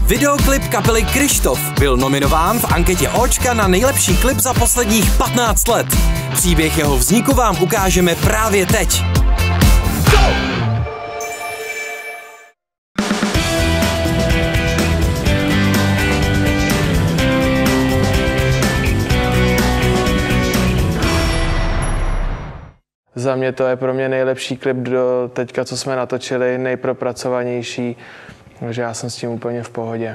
Videoklip kapely Kryštof byl nominován v anketě Očka na nejlepší klip za posledních 15 let. Příběh jeho vzniku vám ukážeme právě teď. Za mě to je pro mě nejlepší klip do teďka, co jsme natočili, nejpropracovanější, takže já jsem s tím úplně v pohodě.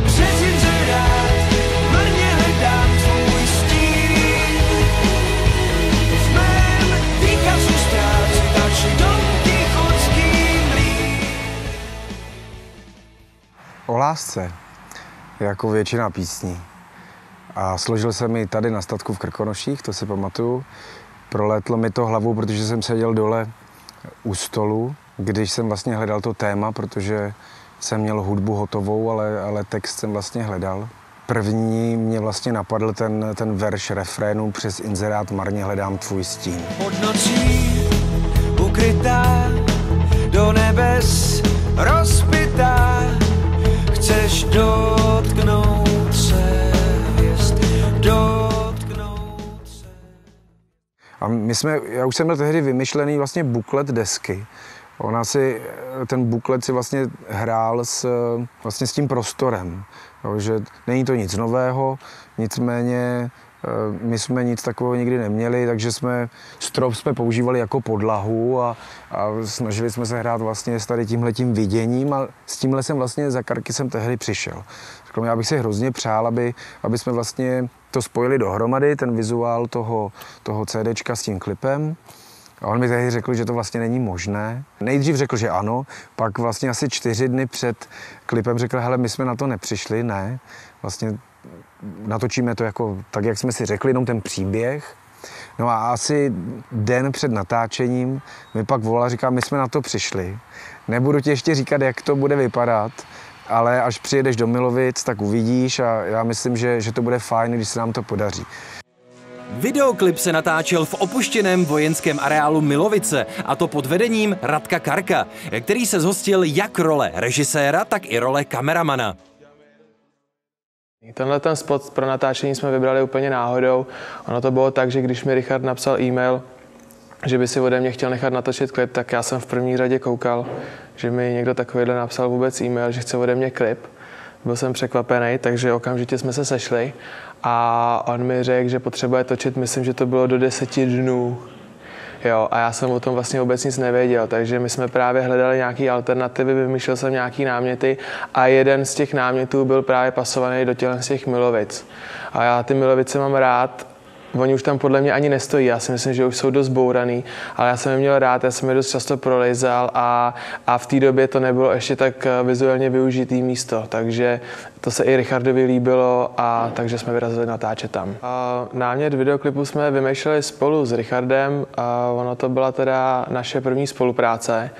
O lásce, jako většina písní. A složil jsem ji tady na statku v Krkonoších, to si pamatuju. Prolétlo mi to hlavou, protože jsem seděl dole u stolu, když jsem vlastně hledal to téma, protože jsem měl hudbu hotovou, ale text jsem vlastně hledal. První mě vlastně napadl ten verš refrénu přes inzerát Marně hledám tvůj stín. Pod nocí ukrytá, do nebes rozpytá, chceš dotknout se hvězd, dotknout se. A já už jsem měl tehdy vymyšlený vlastně buklet desky. Ten buklet si vlastně hrál vlastně s tím prostorem, jo, že není to nic nového, nicméně my jsme nic takového nikdy neměli, takže strop jsme používali jako podlahu a snažili jsme se hrát vlastně s tady tímhletím viděním a s tímhle jsem vlastně za Karky jsem tehdy přišel. Řekl mi, já bych si hrozně přál, aby jsme vlastně to spojili dohromady, ten vizuál toho CDčka s tím klipem. A on mi tehdy řekl, že to vlastně není možné. Nejdřív řekl, že ano, pak vlastně asi 4 dny před klipem řekl, hele, my jsme na to nepřišli, ne. Vlastně natočíme to jako tak, jak jsme si řekli, jenom ten příběh. No a asi den před natáčením mi pak volal a říká, my jsme na to přišli. Nebudu ti ještě říkat, jak to bude vypadat, ale až přijedeš do Milovic, tak uvidíš a já myslím, že to bude fajn, když se nám to podaří. Videoklip se natáčel v opuštěném vojenském areálu Milovice, a to pod vedením Radka Karka, který se zhostil jak role režiséra, tak i role kameramana. Tenhle ten spot pro natáčení jsme vybrali úplně náhodou. Ono to bylo tak, že když mi Richard napsal e-mail, že by si ode mě chtěl nechat natočit klip, tak já jsem v první řadě koukal, že mi někdo takovýhle napsal vůbec e-mail, že chce ode mě klip. Byl jsem překvapený, takže okamžitě jsme se sešli a on mi řekl, že potřebuje točit, myslím, že to bylo do 10 dnů. Jo, a já jsem o tom vlastně vůbec nic nevěděl, takže my jsme právě hledali nějaké alternativy, vymýšlel jsem nějaký náměty a jeden z těch námětů byl právě pasovaný do těch Milovic. A já ty Milovice mám rád. Oni už tam podle mě ani nestojí, já si myslím, že už jsou dost bouraný, ale já jsem je měl rád, já jsem je dost často prolejzal a v té době to nebylo ještě tak vizuálně využitý místo, takže to se i Richardovi líbilo a takže jsme vyrazili natáčet tam. Námět videoklipu jsme vymýšleli spolu s Richardem, ono to byla teda naše první spolupráce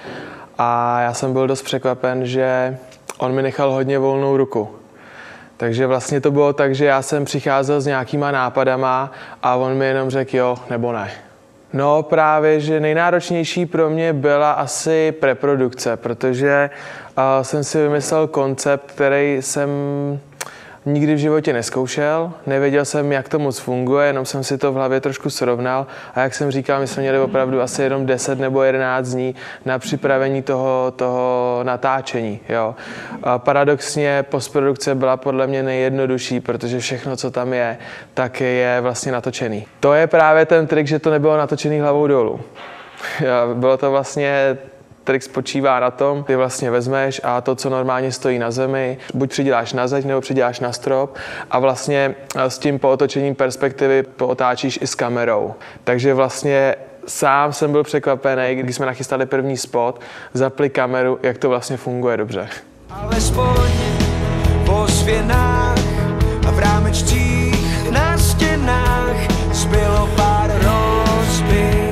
a já jsem byl dost překvapen, že on mi nechal hodně volnou ruku. Takže vlastně to bylo tak, že já jsem přicházel s nějakýma nápadama a on mi jenom řekl jo nebo ne. No právě, že nejnáročnější pro mě byla asi preprodukce, protože jsem si vymyslel koncept, který jsem nikdy v životě nezkoušel, nevěděl jsem, jak to moc funguje, jenom jsem si to v hlavě trošku srovnal a jak jsem říkal, my jsme měli opravdu asi jenom 10 nebo 11 dní na připravení toho natáčení. Jo. A paradoxně postprodukce byla podle mě nejjednodušší, protože všechno, co tam je, tak je vlastně natočený. To je právě ten trik, že to nebylo natočený hlavou dolů. Bylo to vlastně trik spočívá na tom, ty vlastně vezmeš a to, co normálně stojí na zemi, buď přiděláš na zeď, nebo přiděláš na strop a vlastně s tím pootočením perspektivy pootáčíš i s kamerou. Takže vlastně sám jsem byl překvapený, když jsme nachystali první spot, zapli kameru, jak to vlastně funguje dobře. Alespoň po svěnách a v rámečcích na stěnách zbylo pár rozbitých.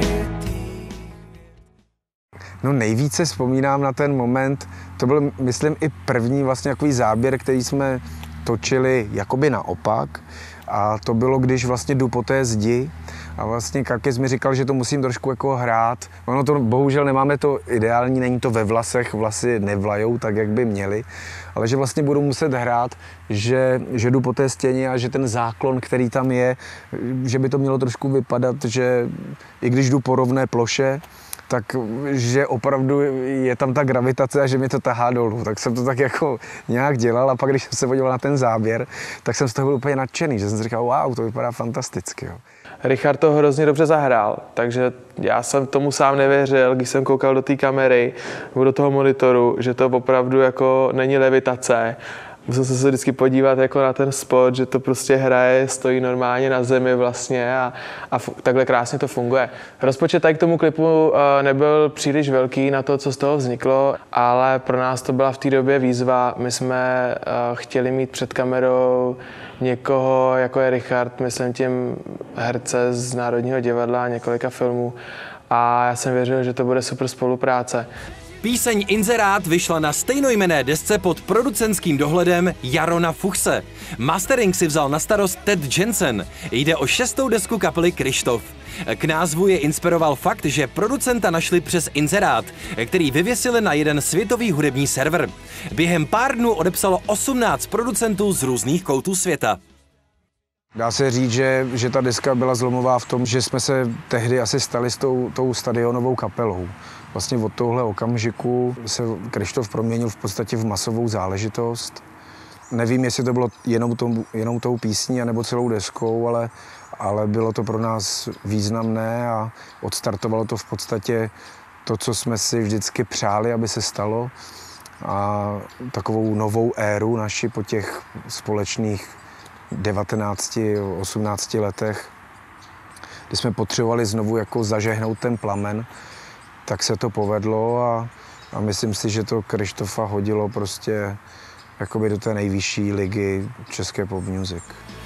No nejvíce vzpomínám na ten moment, to byl, myslím, i první vlastně takový záběr, který jsme točili jakoby naopak a to bylo, když vlastně jdu po té zdi a vlastně Karkis mi říkal, že to musím trošku jako hrát. Ono to, bohužel nemáme to ideální, není to ve vlasech, vlasy nevlajou tak, jak by měly, ale že vlastně budu muset hrát, že jdu po té stěně a že ten záklon, který tam je, že by to mělo trošku vypadat, že i když jdu po rovné ploše, tak že opravdu je tam ta gravitace a že mi to tahá dolů. Tak jsem to tak jako nějak dělal a pak, když jsem se podíval na ten záběr, tak jsem z toho byl úplně nadšený, že jsem si říkal, wow, to vypadá fantasticky. Jo. Richard to hrozně dobře zahrál, takže já jsem tomu sám nevěřil, když jsem koukal do té kamery nebo do toho monitoru, že to opravdu jako není levitace. Musel jsem se vždycky podívat jako na ten spot, že to prostě hraje, stojí normálně na zemi vlastně a takhle krásně to funguje. Rozpočet tady k tomu klipu nebyl příliš velký na to, co z toho vzniklo, ale pro nás to byla v té době výzva. My jsme chtěli mít před kamerou někoho, jako je Richard, myslím tím herce z Národního divadla a několika filmů. A já jsem věřil, že to bude super spolupráce. Píseň Inzerát vyšla na stejnojmenné desce pod producentským dohledem Jarona Fuchse. Mastering si vzal na starost Ted Jensen. Jde o 6. desku kapely Kryštof. K názvu je inspiroval fakt, že producenta našli přes Inzerát, který vyvěsili na jeden světový hudební server. Během pár dnů odepsalo 18 producentů z různých koutů světa. Dá se říct, že ta deska byla zlomová v tom, že jsme se tehdy asi stali s tou stadionovou kapelou. Vlastně od tohle okamžiku se Kryštof proměnil v podstatě v masovou záležitost. Nevím, jestli to bylo jenom tou písní, anebo celou deskou, ale bylo to pro nás významné a odstartovalo to v podstatě to, co jsme si vždycky přáli, aby se stalo. A takovou novou éru naši po těch společných 19, 18 letech, kdy jsme potřebovali znovu jako zažehnout ten plamen, tak se to povedlo a myslím si, že to Kryštofa hodilo prostě jakoby do té nejvyšší ligy české pop music.